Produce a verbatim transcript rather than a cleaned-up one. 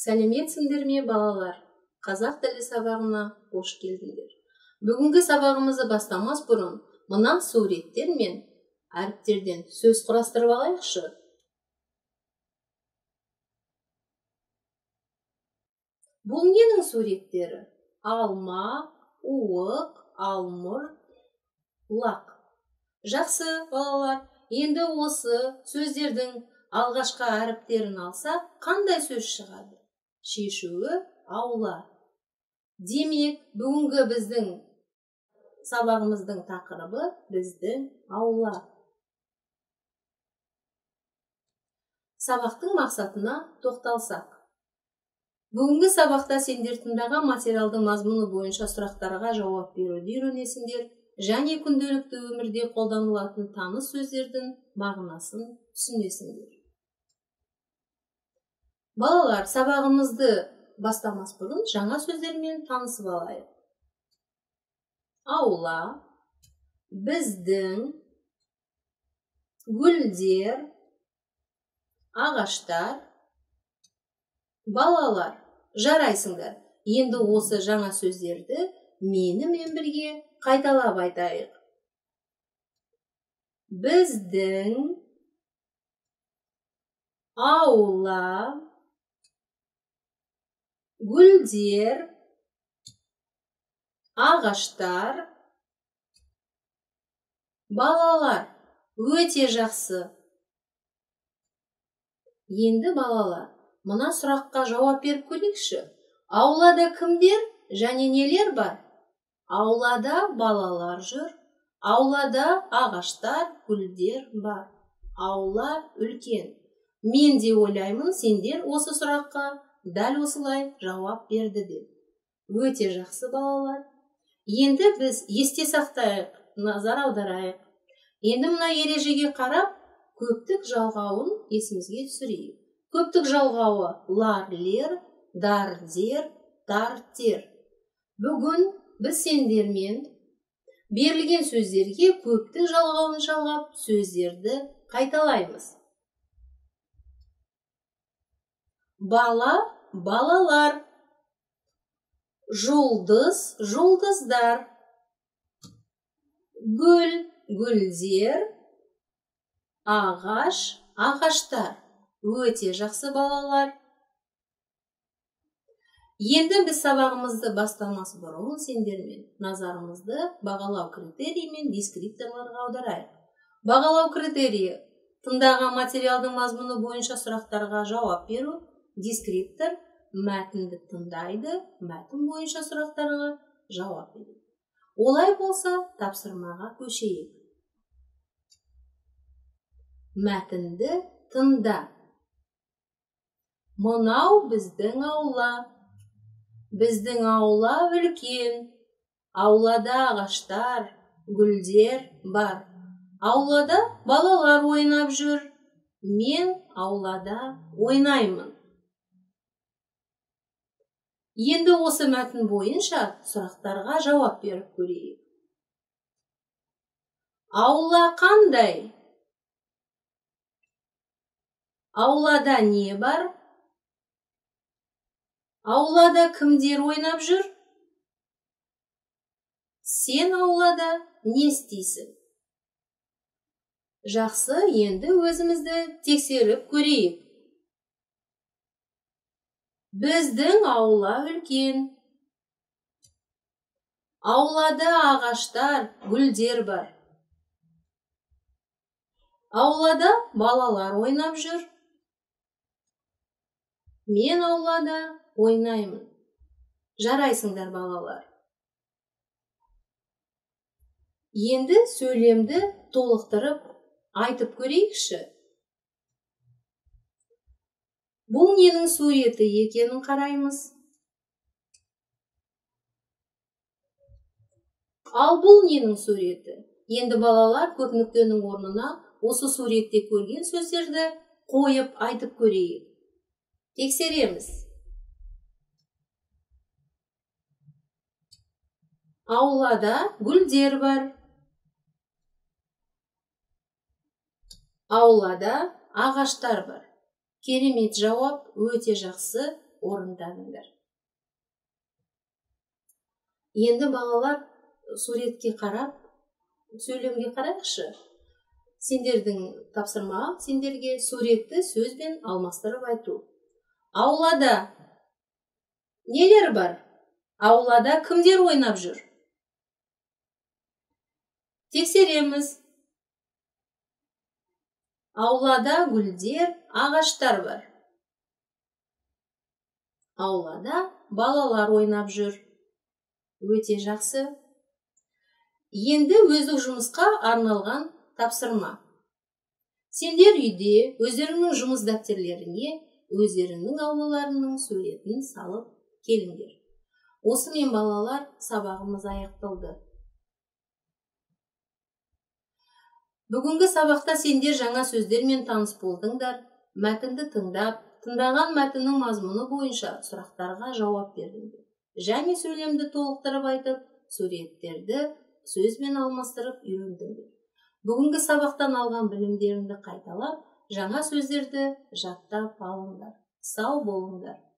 Сәлеметсіңдер ме балалар? Қазақ тілі сабағына қош келдіңдер. Бүгінгі сабағымызды бастамас бұрын мына суреттер мен әріптерден сөз құрастырып алайықшы. Бұл ненің суреттері? Алма, уық, алмұрт, лақ. Жақсы балалар, енді осы сөздердің алғашқы әріптерін алсақ, қандай сөз шығады? Шешуі аула. Демек, бүгінгі біздің сабағымыздың тақырыбы біздің аула. Сабақтың мақсатына тоқталсақ. Бүгінгі сабақта сендер тыңдаған материалдың мазмұны бойынша сұрақтарға жауап беруді үйренесіңдер және күнделікті өмірде қолданылатын таныс сөздердің мағынасын түсінесіңдер. Балалар, сабағымызды бастамас бұрын жаңа сөздермен танысып алайық. Аула, біздің, гүлдер, ағаштар. Балалар, жарайсыңдар. Енді осы жаңа сөздерді менімен бірге қайталап айтайық. Біздің, аула, гүлдер, ағаштар. Балалар, өте жақсы. Енді балалар, мына сұраққа жауап беріп көрейікші. Аулада кімдер және нелер бар? Аулада балалар жүр. Аулада ағаштар, гүлдер бар. Аула үлкен. Мен де ойлаймын, сендер осы сұраққа дәл осылай жауап берді деп. Өте жақсы балалар. Енді біз есте сақтайық, назар аударайық. Енді мына ережеге қарап, көптік жалғауын есімізге түсірейік. Көптік жалғауы лар, лер, дар, дер, дар, тер. Бүгін біз сендермен берілген сөздерге көптік жалғауын жалғап, сөздерді қайталаймыз. Бала, балалар. Жұлдыз, жұлдыздар. Гүл, гүлдер. Ағаш, ағаштар. Өте жақсы балалар. Енді біз сабағымызды бастамас бұрын сендермен назарымызды бағалау критерийі мен дескрипторларға аударайық. Бағалау критерийі тыңдаған материалдың мазмұны бойынша сұрақтарға жауап беру. Дескриптор мәтінді тыңдайды, мәтін бойынша сұрақтарға жауап береді. Олай болса, тапсырмаға көшейік. Мәтінді тыңда. Мынау біздің аула. Біздің аула үлкен. Аулада ағаштар, гүлдер бар. Аулада балалар ойнап жүр. Мен аулада ойнаймын. Енді осы мәтін бойынша сұрақтарға жауап беріп көрейік. Аула қандай? Аулада не бар? Аулада кімдер ойнап жүр? Сен аулада не істейсің? Жақсы, енді өзімізді тексеріп көрейік. Біздің аула үлкен. Аулада ағаштар, гүлдер бар. Аулада балалар ойнап жүр. Мен аулада ойнаймын. Жарайсыңдар балалар. Енді сөйлемді толықтырып айтып көрейікші. Бұл ненің суреті екенін қараймыз. Ал бұл ненің суреті? Енді балалар көп нүктенің орнына осы суретте көрген сөздерді қойып айтып көрейік. Тексереміз. Аулада гүлдер бар. Аулада ағаштар бар. Керемет жауап, өте жақсы. орындадыңдар. Енді балалар суретке қарап, сөйлемге қарайықшы. Сендердің тапсырмаға сендерге суретті сөзбен алмастырып айту. Аулада нелер бар? Аулада кімдер ойнап жүр? Тексереміз. Аулада гүлдер, ағаштар бар. Аулада балалар ойнап жүр. Өте жақсы. Енді өздік жұмысқа арналған тапсырма. Сендер үйде өздеріңнің жұмыс дәптерлеріне өздеріңнің аулаларының суретін салып келіңдер. Осымен балалар, сабағымыз аяқталды. Бүгінгі сабақта сендер жаңа сөздермен таныс болдыңдар, мәтінді тыңдап, тыңдаған мәтіннің мазмұны бойынша сұрақтарға жауап бердіңдер. Және сөйлемді толықтырып айтып, суреттерді сөзбен алмастырып үйрендіңдер. Бүгінгі сабақтан алған білімдеріңді қайталап, жаңа сөздерді жаттап алыңдар. Сау болыңдар.